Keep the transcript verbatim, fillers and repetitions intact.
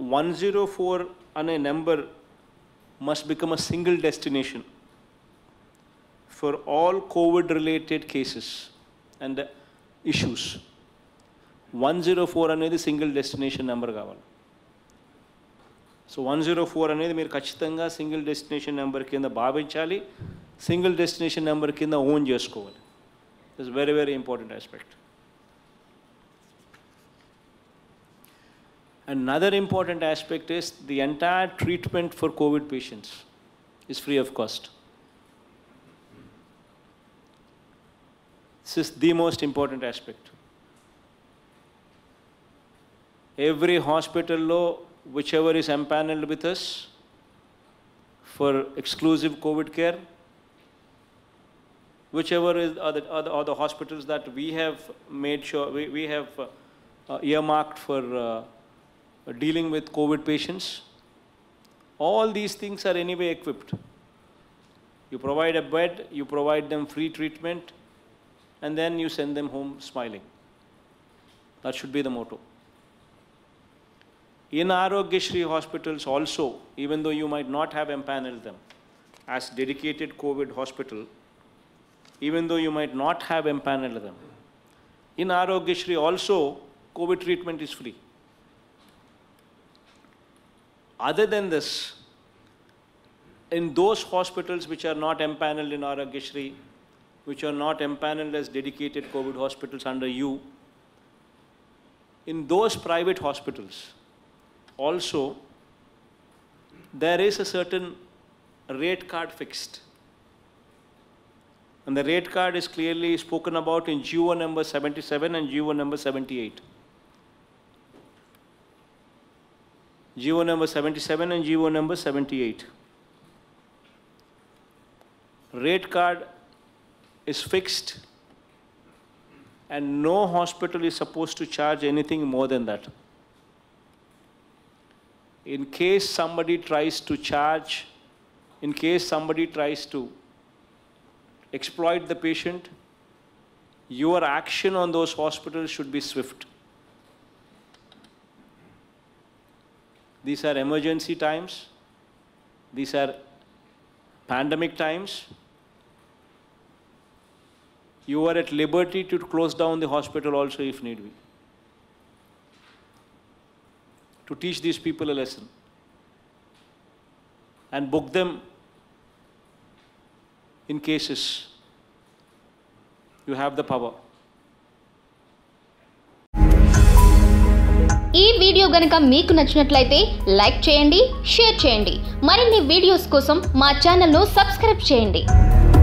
one zero four ane number must become a single destination for all COVID related cases and issues. one zero four అనేది single destination number కావాలి. So one zero four అనేది మీరు ఖచ్చితంగా single destination number కింద భావించాలి, single destination number కింద own చేసుకోవాలి. This very very important aspect. Another important aspect is the entire treatment for COVID patients is free of cost. This is the most important aspect. Every hospital law, whichever is empaneled with us for exclusive COVID care, whichever is are the, are the, are the hospitals that we have made sure, we, we have uh, uh, earmarked for uh, dealing with COVID patients, all these things are anyway equipped. You provide a bed, you provide them free treatment, and then you send them home smiling. That should be the motto. In Aarogyasri hospitals also, even though you might not have empaneled them as dedicated COVID hospital, even though you might not have empaneled them, in Aarogyasri also, COVID treatment is free. Other than this, in those hospitals which are not empaneled in Aarogyasri, which are not empaneled as dedicated COVID hospitals under you, in those private hospitals, also, there is a certain rate card fixed. And the rate card is clearly spoken about in G O number seventy-seven and G O number seventy-eight. G O number seventy-seven and G O number seventy-eight. Rate card is fixed and no hospital is supposed to charge anything more than that. In case somebody tries to charge, in case somebody tries to exploit the patient, your action on those hospitals should be swift. These are emergency times. These are pandemic times. You are at liberty to close down the hospital also if need be, to teach these people a lesson and book them in cases. You have the power. ఈ video గనుక మీకు నచ్చినట్లయితే like చేయండి, share చేయండి. మరిన్ని videos కోసం మా ఛానల్ను సబ్స్క్రైబ్ చేయండి.